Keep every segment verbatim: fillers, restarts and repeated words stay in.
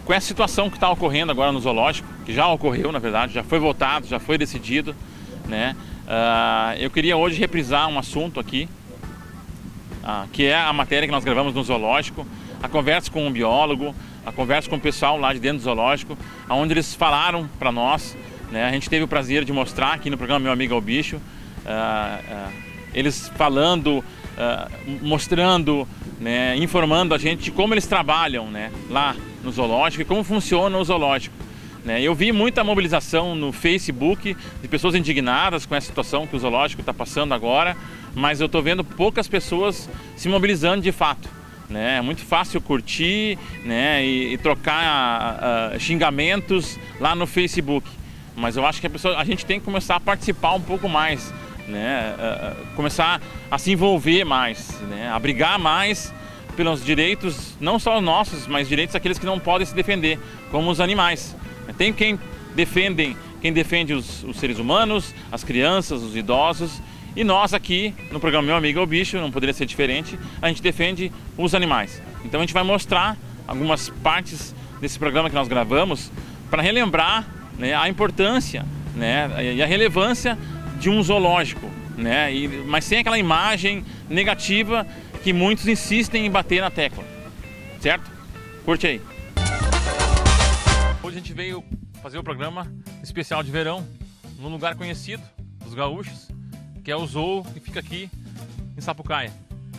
com essa situação que está ocorrendo agora no zoológico, que já ocorreu, na verdade, já foi votado, já foi decidido, né? Uh, eu queria hoje reprisar um assunto aqui, uh, que é a matéria que nós gravamos no zoológico, a conversa com um biólogo, a conversa com o pessoal lá de dentro do zoológico, onde eles falaram para nós, né? A gente teve o prazer de mostrar aqui no programa Meu Amigo é o Bicho, uh, uh, eles falando, uh, mostrando, né, informando a gente de como eles trabalham, né, lá no zoológico e como funciona o zoológico. Né? Eu vi muita mobilização no Facebook de pessoas indignadas com essa situação que o zoológico está passando agora, mas eu estou vendo poucas pessoas se mobilizando de fato. Né? É muito fácil curtir, né, e, e trocar uh, xingamentos lá no Facebook, mas eu acho que a, pessoa, a gente tem que começar a participar um pouco mais, né? uh, começar a se envolver mais, né? A brigar mais pelos direitos, não só nossos, mas direitos daqueles que não podem se defender, como os animais. Tem quem defende, quem defende os, os seres humanos, as crianças, os idosos, e nós aqui no programa Meu Amigo é o Bicho, não poderia ser diferente, a gente defende os animais. Então a gente vai mostrar algumas partes desse programa que nós gravamos para relembrar, né, a importância, né, e a relevância de um zoológico, né, e, mas sem aquela imagem negativa que muitos insistem em bater na tecla, certo? Curte aí. Hoje a gente veio fazer o programa especial de verão num lugar conhecido dos gaúchos, que é o Zoo, que fica aqui em Sapucaia.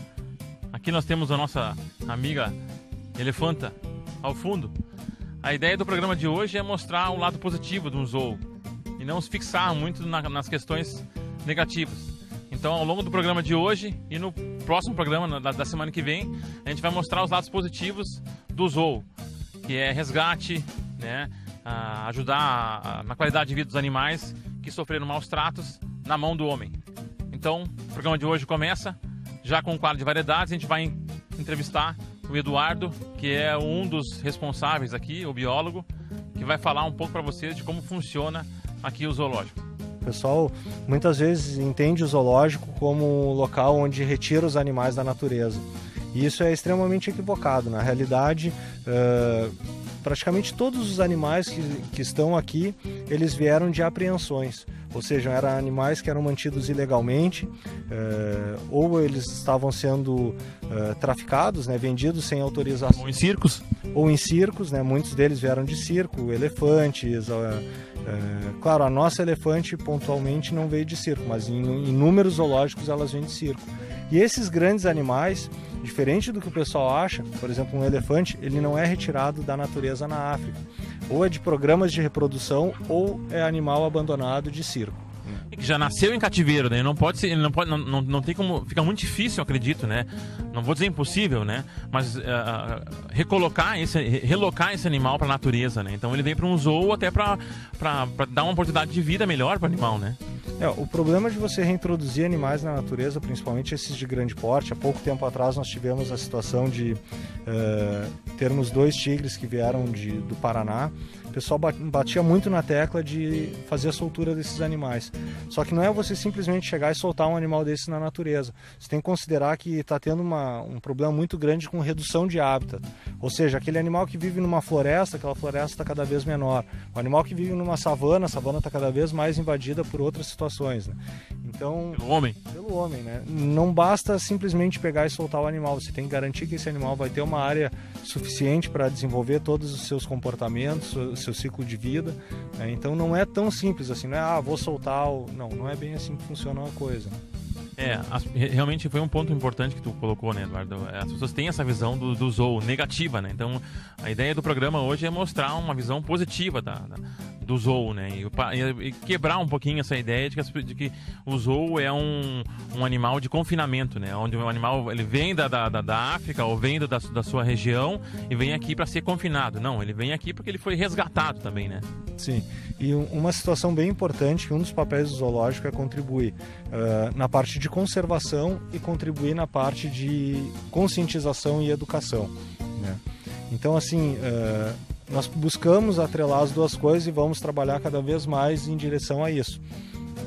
Aqui nós temos a nossa amiga elefanta ao fundo. A ideia do programa de hoje é mostrar o lado positivo de um zoo e não se fixar muito na, nas questões negativas. Então, ao longo do programa de hoje e no próximo programa da, da semana que vem, a gente vai mostrar os lados positivos do zoo, que é resgate, né, a ajudar a, a, na qualidade de vida dos animais que sofreram maus tratos na mão do homem. Então, o programa de hoje começa já com um quadro de variedades. A gente vai entrevistar o Eduardo, que é um dos responsáveis aqui, o biólogo, que vai falar um pouco para vocês de como funciona aqui o zoológico. O pessoal muitas vezes entende o zoológico como um local onde retira os animais da natureza. E isso é extremamente equivocado. Na realidade, uh, praticamente todos os animais que, que estão aqui, eles vieram de apreensões. Ou seja, eram animais que eram mantidos ilegalmente, uh, ou eles estavam sendo uh, traficados, né, vendidos sem autorização. Ou em circos. Ou em circos, né, muitos deles vieram de circo, elefantes. Uh, uh, claro, a nossa elefante pontualmente não veio de circo, mas em inúmeros zoológicos elas vêm de circo. E esses grandes animais, diferente do que o pessoal acha, por exemplo, um elefante, ele não é retirado da natureza na África. Ou é de programas de reprodução, ou é animal abandonado de circo. E que já nasceu em cativeiro, né? Não pode ser, não pode, não, não, não tem como, fica muito difícil, eu acredito, né? Não vou dizer impossível, né? Mas uh, recolocar esse, relocar esse animal para a natureza, né? Então ele vem para um zoo até para dar uma oportunidade de vida melhor para o animal, né? É, o problema de você reintroduzir animais na natureza, principalmente esses de grande porte, há pouco tempo atrás nós tivemos a situação de uh, termos dois tigres que vieram de, do Paraná. O pessoal batia muito na tecla de fazer a soltura desses animais. Só que não é você simplesmente chegar e soltar um animal desse na natureza. Você tem que considerar que está tendo uma, um problema muito grande com redução de hábitat. Ou seja, aquele animal que vive numa floresta, aquela floresta está cada vez menor. O animal que vive numa savana, a savana está cada vez mais invadida por outras situações, né? Então, pelo homem. Pelo homem, né? Não basta simplesmente pegar e soltar o animal. Você tem que garantir que esse animal vai ter uma área suficiente para desenvolver todos os seus comportamentos, o seu ciclo de vida, né? Então não é tão simples assim, não é, ah, vou soltar o... Não, não é bem assim que funciona uma coisa. É, realmente foi um ponto importante que tu colocou, né, Eduardo? As pessoas têm essa visão do, do zoo negativa, né? Então, a ideia do programa hoje é mostrar uma visão positiva da, da, do zoo, né? E, e quebrar um pouquinho essa ideia de que, de que o zoo é um, um animal de confinamento, né? Onde o animal ele vem da, da, da África ou vem da, da sua região e vem aqui para ser confinado. Não, ele vem aqui porque ele foi resgatado também, né? Sim, e uma situação bem importante, que um dos papéis do zoológico é contribuir uh, na parte de conservação e contribuir na parte de conscientização e educação, né? Então, assim, uh, nós buscamos atrelar as duas coisas e vamos trabalhar cada vez mais em direção a isso.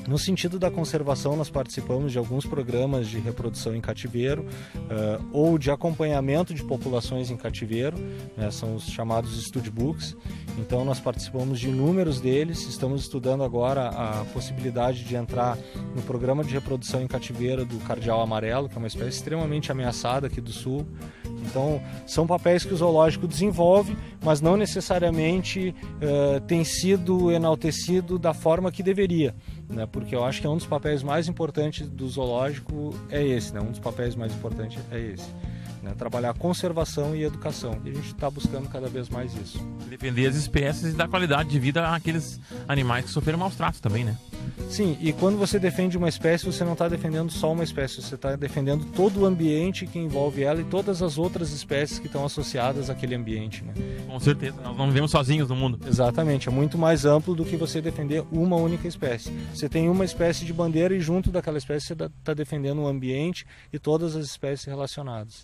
No sentido da conservação, nós participamos de alguns programas de reprodução em cativeiro uh, ou de acompanhamento de populações em cativeiro, né, são os chamados studbooks. Então nós participamos de inúmeros deles, estamos estudando agora a possibilidade de entrar no programa de reprodução em cativeiro do cardeal amarelo, que é uma espécie extremamente ameaçada aqui do sul. Então são papéis que o zoológico desenvolve, mas não necessariamente uh, tem sido enaltecido da forma que deveria, né? Porque eu acho que é um dos papéis mais importantes do zoológico é esse, né? Um dos papéis mais importantes é esse, né? Trabalhar conservação e educação, e a gente está buscando cada vez mais isso. Defender as espécies e dar qualidade de vida àqueles animais que sofreram maus tratos também, né? Sim, e quando você defende uma espécie, você não está defendendo só uma espécie, você está defendendo todo o ambiente que envolve ela e todas as outras espécies que estão associadas àquele ambiente, né? Com certeza, nós não vivemos sozinhos no mundo. Exatamente, é muito mais amplo do que você defender uma única espécie. Você tem uma espécie de bandeira e junto daquela espécie você está defendendo o ambiente e todas as espécies relacionadas.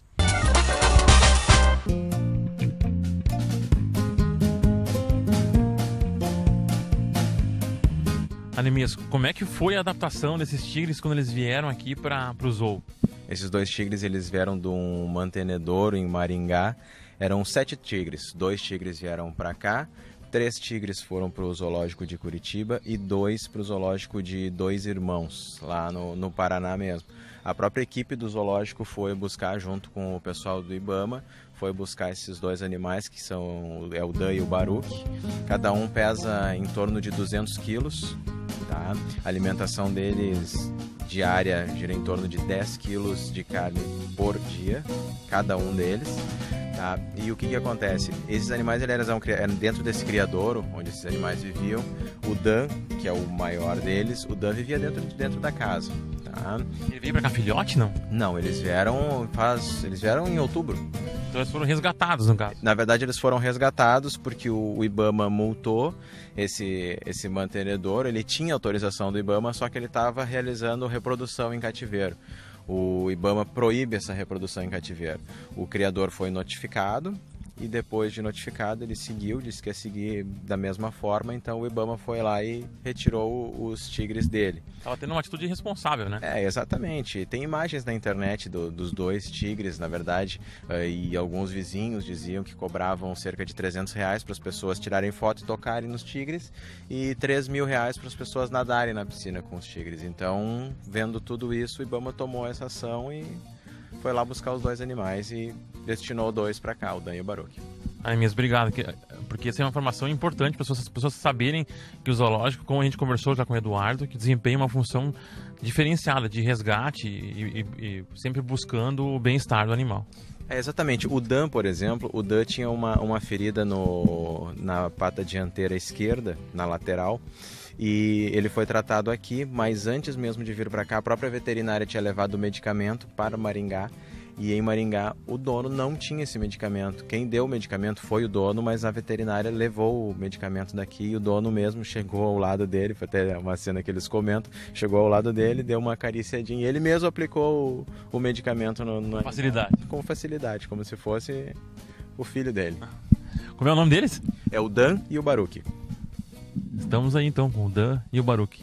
Anemias, como é que foi a adaptação desses tigres quando eles vieram aqui para o zoo? Esses dois tigres, eles vieram de um mantenedouro em Maringá. Eram sete tigres, dois tigres vieram para cá, três tigres foram para o zoológico de Curitiba e dois para o zoológico de Dois Irmãos, lá no, no Paraná mesmo. A própria equipe do zoológico foi buscar, junto com o pessoal do IBAMA, foi buscar esses dois animais, que são é o Dan e o Baruque. Cada um pesa em torno de duzentos quilos. Tá? A alimentação deles diária gira em torno de dez quilos de carne por dia, cada um deles. Tá? E o que, que acontece? Esses animais eles eram, eram dentro desse criadouro, onde esses animais viviam. O Dan, que é o maior deles, o Dan vivia dentro, dentro da casa. Tá? Ele veio para cá filhote, não? Não, eles vieram, faz, eles vieram em outubro. Então eles foram resgatados, no caso? Na verdade, eles foram resgatados porque o, o IBAMA multou esse, esse mantenedor. Ele tinha autorização do IBAMA, só que ele estava realizando reprodução em cativeiro. O IBAMA proíbe essa reprodução em cativeiro. O criador foi notificado e depois de notificado ele seguiu, disse que ia seguir da mesma forma, então o IBAMA foi lá e retirou os tigres dele. Estava tendo uma atitude irresponsável, né? É, exatamente. Tem imagens na internet do, dos dois tigres, na verdade, e alguns vizinhos diziam que cobravam cerca de trezentos reais para as pessoas tirarem foto e tocarem nos tigres e três mil reais para as pessoas nadarem na piscina com os tigres. Então, vendo tudo isso, o IBAMA tomou essa ação e foi lá buscar os dois animais e destinou dois para cá, o Dan e o Baruque. Anemias, obrigado, porque essa é uma informação importante para as pessoas saberem que o zoológico, como a gente conversou já com o Eduardo, que desempenha uma função diferenciada de resgate e, e, e sempre buscando o bem-estar do animal. É, exatamente. O Dan, por exemplo, o Dan tinha uma, uma ferida no, na pata dianteira esquerda, na lateral, e ele foi tratado aqui, mas antes mesmo de vir para cá, a própria veterinária tinha levado o medicamento para Maringá, e em Maringá o dono não tinha esse medicamento. Quem deu o medicamento foi o dono, mas a veterinária levou o medicamento daqui e o dono mesmo chegou ao lado dele, foi até uma cena que eles comentam, chegou ao lado dele, deu uma acariciadinha e ele mesmo aplicou o, o medicamento no, no facilidade. Com facilidade, como se fosse o filho dele. Como é o nome deles? É o Dan e o Baruque. Estamos aí então com o Dan e o Baruque.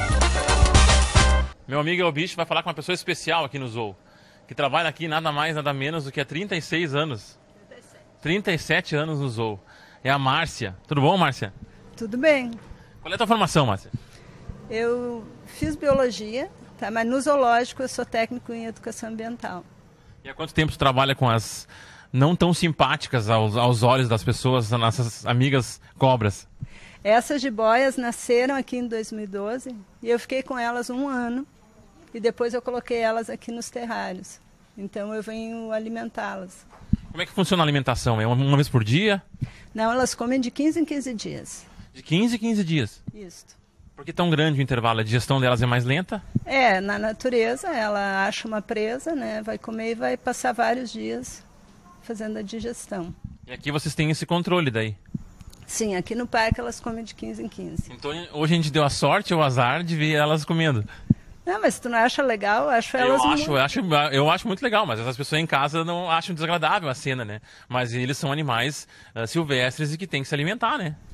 Meu amigo Elbicho vai falar com uma pessoa especial aqui no Zoo, que trabalha aqui nada mais, nada menos do que há trinta e seis anos. trinta e sete anos no Zoo. É a Márcia. Tudo bom, Márcia? Tudo bem. Qual é a tua formação, Márcia? Eu fiz biologia, tá? Mas no zoológico eu sou técnico em educação ambiental. E há quanto tempo tu trabalha com as não tão simpáticas aos, aos olhos das pessoas, as nossas amigas cobras? Essas jiboias nasceram aqui em dois mil e doze e eu fiquei com elas um ano. E depois eu coloquei elas aqui nos terrários. Então eu venho alimentá-las. Como é que funciona a alimentação? É uma, uma vez por dia? Não, elas comem de quinze em quinze dias. De quinze em quinze dias? Isso. Por que tão grande o intervalo? A digestão delas é mais lenta? É, na natureza ela acha uma presa, né? Vai comer e vai passar vários dias fazendo a digestão. E aqui vocês têm esse controle daí? Sim, aqui no parque elas comem de quinze em quinze. Então hoje a gente deu a sorte ou o azar de ver elas comendo? Não, mas tu não acha legal? Eu acho elas eu acho, muito... eu acho, eu acho muito legal, mas as pessoas em casa não acham desagradável a cena, né? Mas eles são animais uh, silvestres e que tem que se alimentar, né?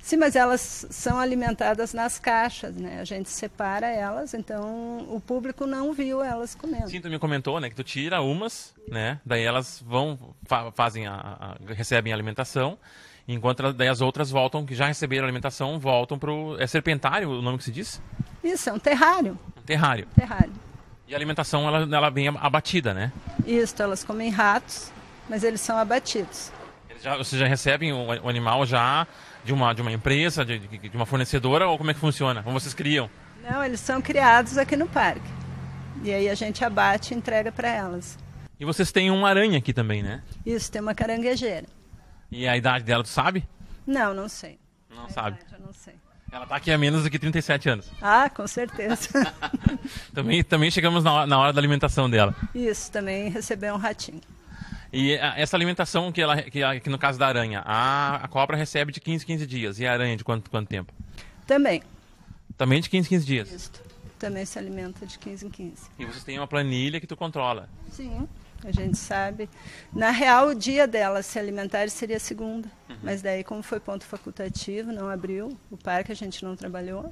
Sim, mas elas são alimentadas nas caixas, né? A gente separa elas, então o público não viu elas comendo. Sim, tu me comentou, né, que tu tira umas, né, daí elas vão, fa fazem a, a, recebem a alimentação, enquanto daí as outras voltam, que já receberam a alimentação, voltam pro... É serpentário o nome que se diz? Isso, é um terrário. Um terrário. Terrário. E a alimentação, ela, ela vem abatida, né? Isso, elas comem ratos, mas eles são abatidos. Eles já, vocês já recebem o, o animal já de uma, de uma empresa, de, de uma fornecedora, ou como é que funciona? Como vocês criam? Não, eles são criados aqui no parque. E aí a gente abate e entrega para elas. E vocês têm uma aranha aqui também, né? Isso, tem uma caranguejeira. E a idade dela, tu sabe? Não, não sei. Não a sabe. Idade, eu não sei. Ela tá aqui há menos do que trinta e sete anos. Ah, com certeza. também, também chegamos na hora, na hora da alimentação dela. Isso, também recebeu um ratinho. E a, essa alimentação que, ela, que, que no caso da aranha, a, a cobra recebe de quinze em quinze dias. E a aranha de quanto, quanto tempo? Também. Também de quinze em quinze dias? Isso. Também se alimenta de quinze em quinze. E vocês têm uma planilha que tu controla? Sim, a gente sabe. Na real, o dia dela se alimentar seria segunda. Uhum. Mas daí, como foi ponto facultativo, não abriu. O parque a gente não trabalhou.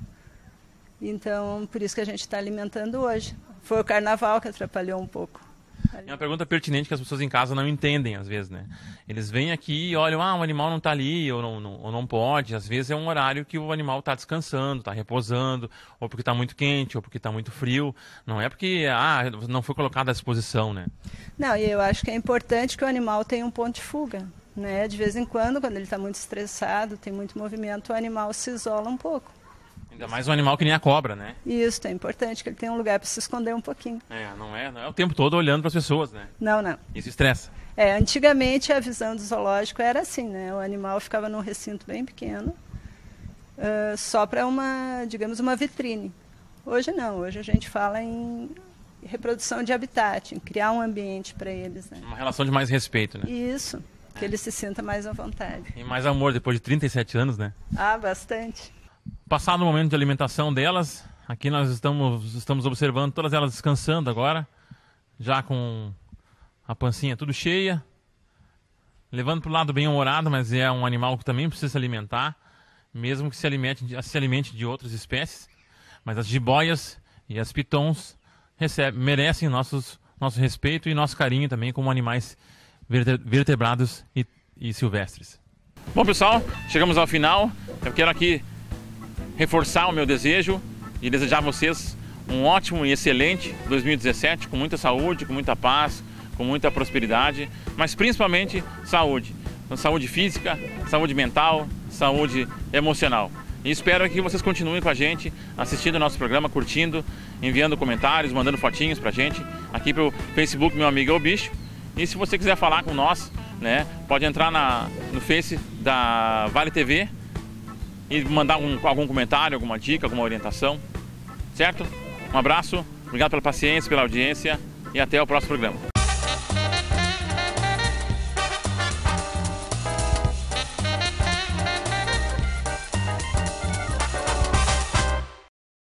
Então, por isso que a gente está alimentando hoje. Foi o carnaval que atrapalhou um pouco. É uma pergunta pertinente que as pessoas em casa não entendem, às vezes, né? Eles vêm aqui e olham, ah, o animal não está ali, ou não, não, ou não pode. Às vezes é um horário que o animal está descansando, está repousando, ou porque está muito quente, ou porque está muito frio. Não é porque, ah, não foi colocado à disposição, né? Não, e eu acho que é importante que o animal tenha um ponto de fuga, né? De vez em quando, quando ele está muito estressado, tem muito movimento, o animal se isola um pouco. Ainda mais um animal que nem a cobra, né? Isso, é importante que ele tenha um lugar para se esconder um pouquinho. É, não é, não é o tempo todo olhando para as pessoas, né? Não, não. Isso estressa. É, antigamente a visão do zoológico era assim, né? O animal ficava num recinto bem pequeno, uh, só para uma, digamos, uma vitrine. Hoje não, hoje a gente fala em reprodução de habitat, em criar um ambiente para eles, né? Uma relação de mais respeito, né? Isso, que ele se sinta mais à vontade. E mais amor depois de trinta e sete anos, né? Ah, bastante. Passado o momento de alimentação delas, aqui nós estamos, estamos observando todas elas descansando agora, já com a pancinha tudo cheia, levando para o lado bem humorado, mas é um animal que também precisa se alimentar, mesmo que se alimente, se alimente de outras espécies. Mas as jiboias e as pitons recebem, merecem nossos, nosso respeito e nosso carinho também como animais vertebrados e, e silvestres. Bom, pessoal, chegamos ao final. Eu quero aqui reforçar o meu desejo e desejar a vocês um ótimo e excelente dois mil e dezessete, com muita saúde, com muita paz, com muita prosperidade, mas principalmente saúde. Então, saúde física, saúde mental, saúde emocional. E espero que vocês continuem com a gente, assistindo o nosso programa, curtindo, enviando comentários, mandando fotinhos pra gente, aqui pro Facebook, meu amigo é o Bicho. E se você quiser falar com nós, né, pode entrar na, no Face da Vale T V, e mandar um, algum comentário, alguma dica, alguma orientação, certo? Um abraço, obrigado pela paciência, pela audiência e até o próximo programa.